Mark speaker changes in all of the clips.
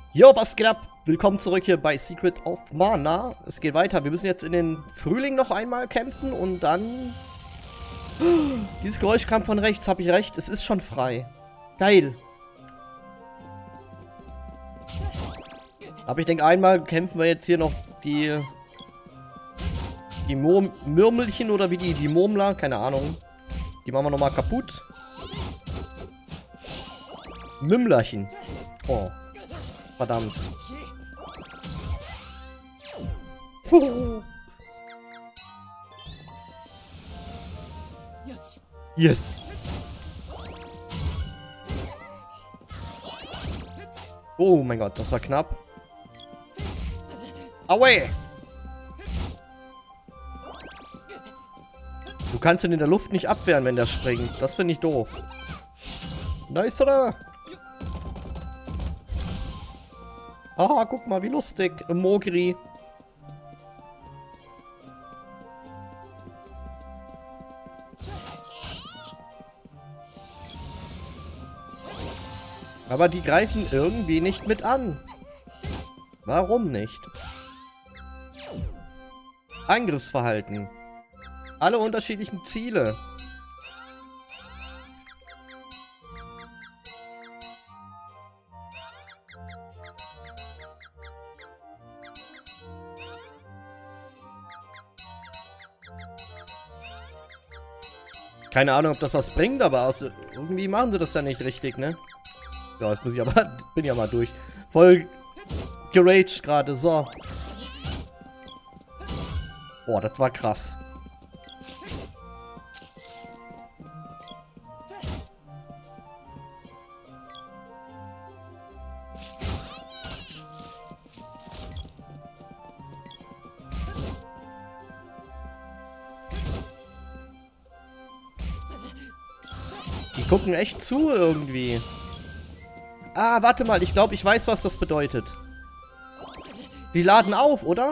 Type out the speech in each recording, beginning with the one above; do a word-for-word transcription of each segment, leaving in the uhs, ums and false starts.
Speaker 1: Jo, was geht ab? Willkommen zurück hier bei Secret of Mana. Es geht weiter. Wir müssen jetzt in den Frühling noch einmal kämpfen und dann... Dieses Geräusch kam von rechts, habe ich recht? Es ist schon frei. Geil. Aber ich denke, einmal kämpfen wir jetzt hier noch die... Die Murm Mürmelchen oder wie die, die Murmler, keine Ahnung. Die machen wir nochmal kaputt. Mümmlerchen. Oh. Verdammt. Yes. Oh mein Gott, das war knapp. Aue! Du kannst ihn in der Luft nicht abwehren, wenn der springt. Das finde ich doof. Nice, oder? Haha, guck mal, wie lustig. Mogri. Aber die greifen irgendwie nicht mit an. Warum nicht? Angriffsverhalten. Alle unterschiedlichen Ziele. Keine Ahnung, ob das was bringt, aber aus, irgendwie machen sie das ja nicht richtig, ne? Ja, jetzt muss ich aber, bin ja mal durch. Voll geraged gerade, so. Boah, das war krass. Die gucken echt zu irgendwie. Ah, warte mal. Ich glaube, ich weiß, was das bedeutet. Die laden auf, oder?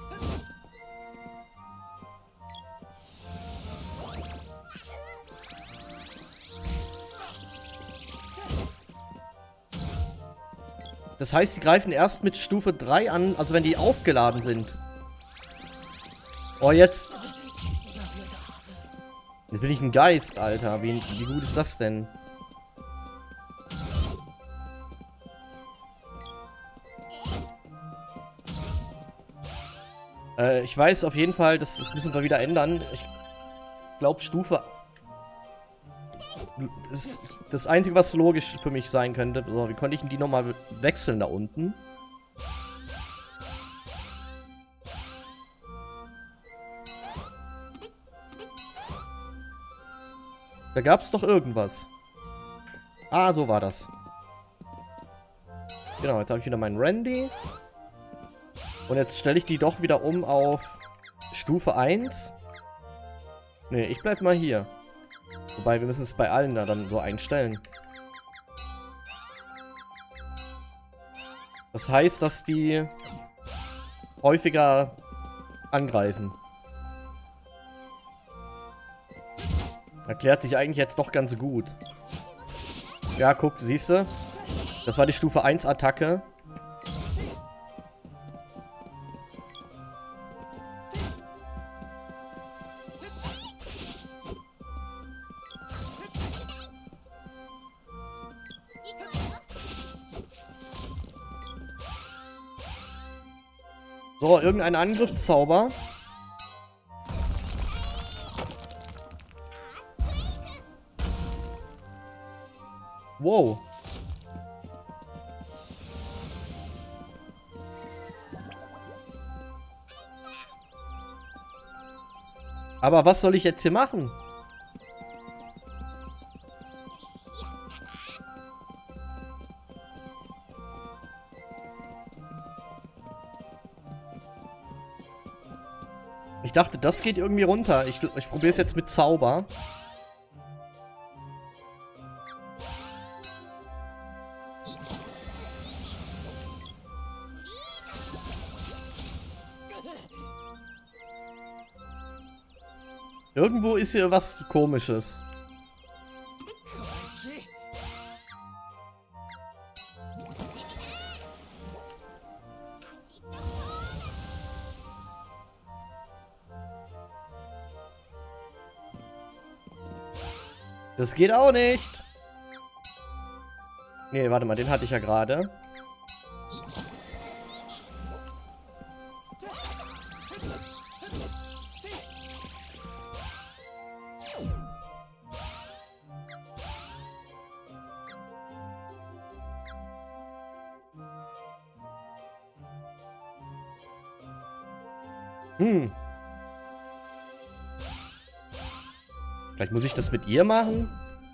Speaker 1: Das heißt, die greifen erst mit Stufe drei an, also wenn die aufgeladen sind. Oh, jetzt... Jetzt bin ich ein Geist, Alter. Wie, wie gut ist das denn? Äh, ich weiß auf jeden Fall, das, das müssen wir wieder ändern. Ich glaube, Stufe... Das ist das Einzige, was logisch für mich sein könnte. So, wie konnte ich denn die nochmal wechseln da unten? Da gab es doch irgendwas. Ah, so war das. Genau, jetzt habe ich wieder meinen Randy. Und jetzt stelle ich die doch wieder um auf Stufe eins. Ne, ich bleib mal hier. Wobei, wir müssen es bei allen da dann so einstellen. Das heißt, dass die häufiger angreifen. Erklärt sich eigentlich jetzt doch ganz gut. Ja, guck, siehst du? Das war die Stufe eins Attacke. So, irgendein Angriffszauber. Wow. Aber was soll ich jetzt hier machen? Ich dachte, das geht irgendwie runter. Ich, ich probiere es jetzt mit Zauber. Irgendwo ist hier was Komisches. Das geht auch nicht. Nee, warte mal, den hatte ich ja gerade. Hm. Vielleicht muss ich das mit ihr machen?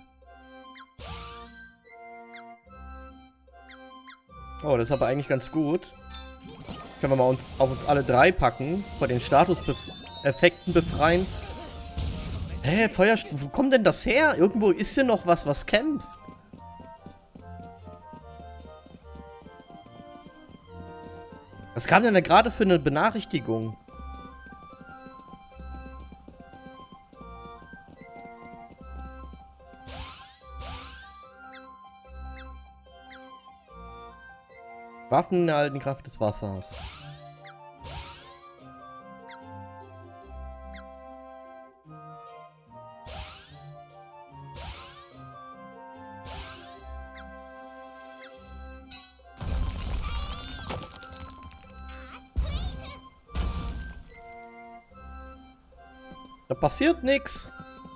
Speaker 1: Oh, das ist aber eigentlich ganz gut. Können wir mal uns, auf uns alle drei packen. Vor den Status-Effekten befreien. Hä, Feuer... Wo kommt denn das her? Irgendwo ist hier noch was, was kämpft. Was kam denn da gerade für eine Benachrichtigung? Waffen erhalten Kraft des Wassers. Da passiert nichts.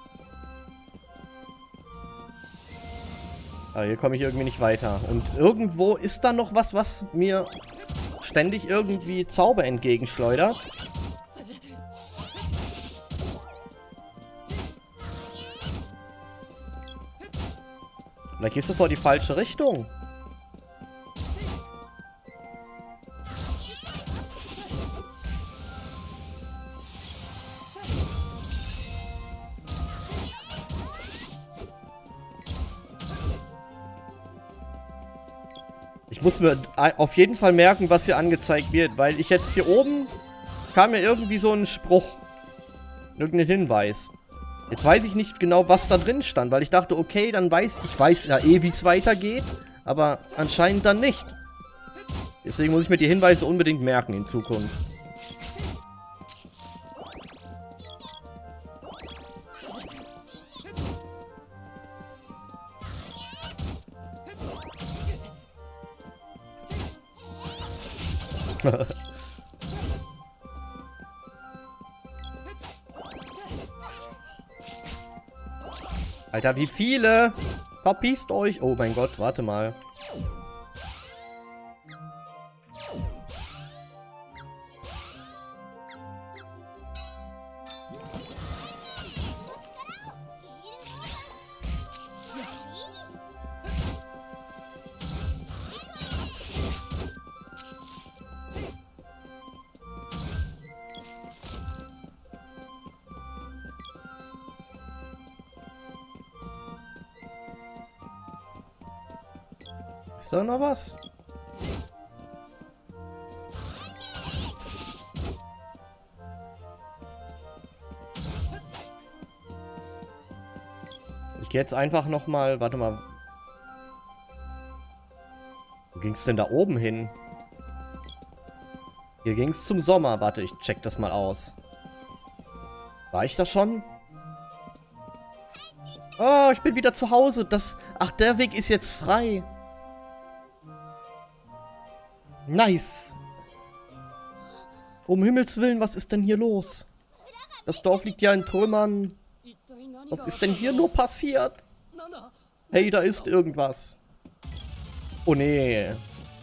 Speaker 1: Aber hier komme ich irgendwie nicht weiter. Und irgendwo ist da noch was, was mir ständig irgendwie Zauber entgegenschleudert. Vielleicht ist das auch die falsche Richtung. Ich muss mir auf jeden Fall merken, was hier angezeigt wird, weil ich jetzt hier oben kam mir irgendwie so ein Spruch. Irgendein Hinweis. Jetzt weiß ich nicht genau, was da drin stand, weil ich dachte, okay, dann weiß ich, weiß ja eh, wie es weitergeht, aber anscheinend dann nicht. Deswegen muss ich mir die Hinweise unbedingt merken in Zukunft. Alter, wie viele? Verpisst euch. Oh mein Gott, warte mal. Ist da noch was? Ich gehe jetzt einfach noch mal... Warte mal. Wo ging es denn da oben hin? Hier ging es zum Sommer. Warte, ich check das mal aus. War ich da schon? Oh, ich bin wieder zu Hause. Das... Ach, der Weg ist jetzt frei. Nice. Um Himmels Willen, was ist denn hier los? Das Dorf liegt ja in Trümmern. Was ist denn hier nur passiert? Hey, da ist irgendwas. Oh nee.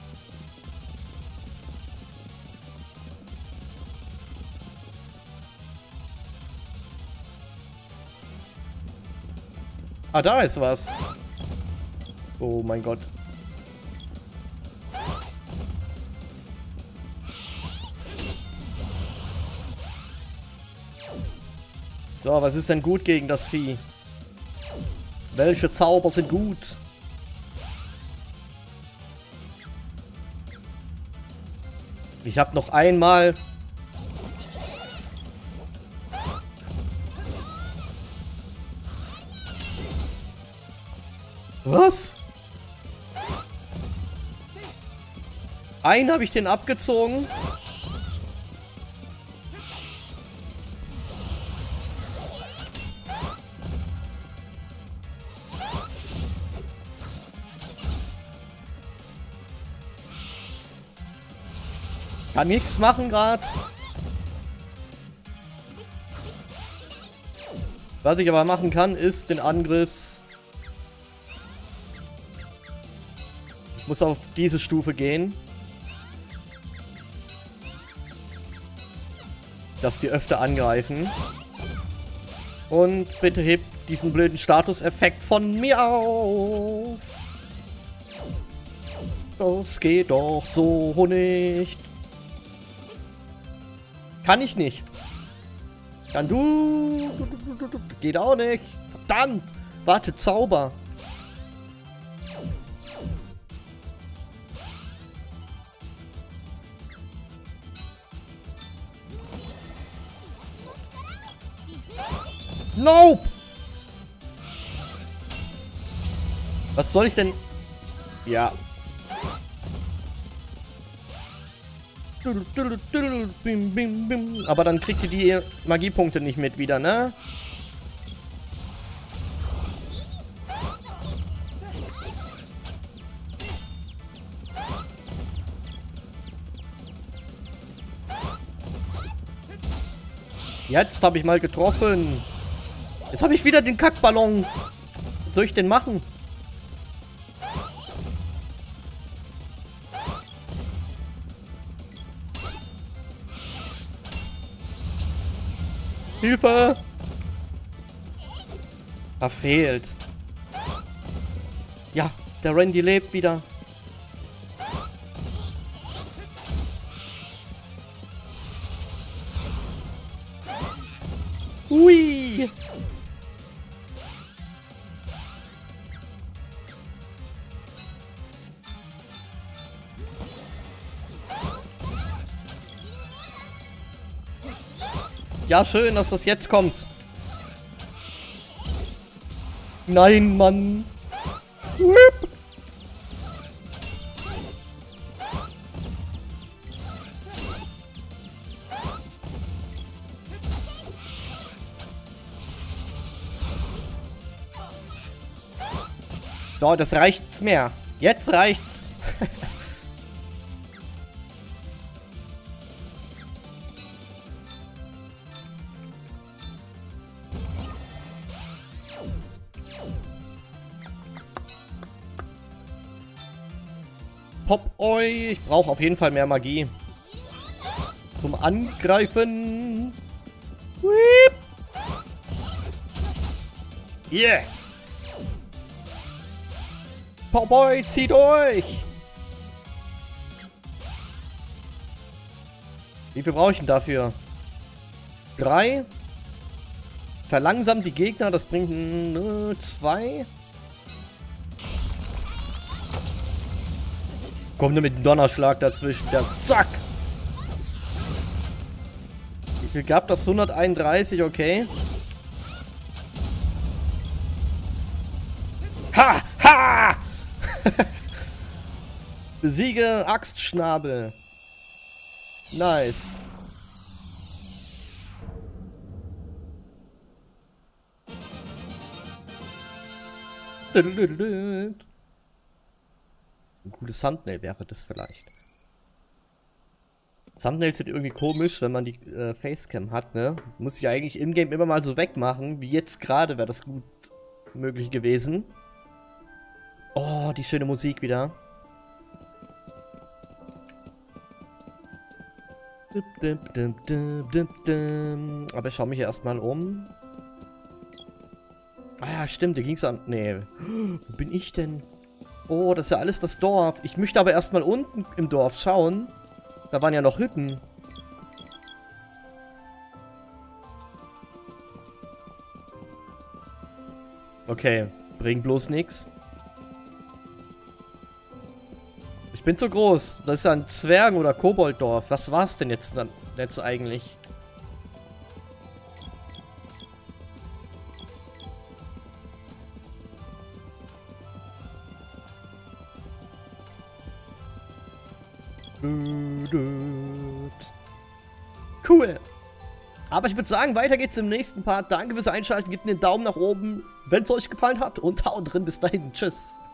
Speaker 1: Ah, da ist was. Oh mein Gott. So, was ist denn gut gegen das Vieh? Welche Zauber sind gut? Ich habe noch einmal... Was? Einen habe ich den abgezogen. Kann nichts machen gerade. Was ich aber machen kann, ist den Angriffs... Ich muss auf diese Stufe gehen. Dass die öfter angreifen. Und bitte hebt diesen blöden Statuseffekt von mir auf. Das geht doch so nicht. Kann ich nicht. Kann du. Geht auch nicht. Verdammt. Warte, Zauber. Nope. Was soll ich denn? Ja. Aber dann kriegt ihr die Magiepunkte nicht mit wieder, ne? Jetzt habe ich mal getroffen. Jetzt habe ich wieder den Kackballon. Was soll ich denn machen? Hilfe! Verfehlt. Ja, der Randy lebt wieder. Ui! Ja, schön, dass das jetzt kommt. Nein, Mann. Whip. So, das reicht's mehr. Jetzt reicht's. Pop oi, ich brauche auf jeden Fall mehr Magie. Zum Angreifen. Whip. Yeah. Popboy, zieht euch! Wie viel brauche ich denn dafür? Drei? Verlangsamt die Gegner, das bringt äh, zwei. Kommt nur mit dem Donnerschlag dazwischen, der Zack! Wie viel gab das? hunderteinunddreißig, okay. Ha! Ha! Besiege Axtschnabel. Nice. Ein cooles Thumbnail wäre das vielleicht. Thumbnails sind irgendwie komisch, wenn man die äh, Facecam hat, ne? Muss ich eigentlich in-game immer mal so wegmachen. Wie jetzt gerade wäre das gut möglich gewesen. Oh, die schöne Musik wieder. Aber ich schaue mich erstmal um. Ah ja, stimmt, da ging es an... Nee. Wo bin ich denn? Oh, das ist ja alles das Dorf. Ich möchte aber erstmal unten im Dorf schauen. Da waren ja noch Hütten. Okay, bringt bloß nichts. Ich bin zu groß. Das ist ja ein Zwergen- oder Kobolddorf. Was war's denn jetzt, jetzt eigentlich? Cool. Aber ich würde sagen, weiter geht's im nächsten Part. Danke fürs Einschalten. Gebt mir einen Daumen nach oben, wenn es euch gefallen hat. Und haut drin. Bis dahin. Tschüss.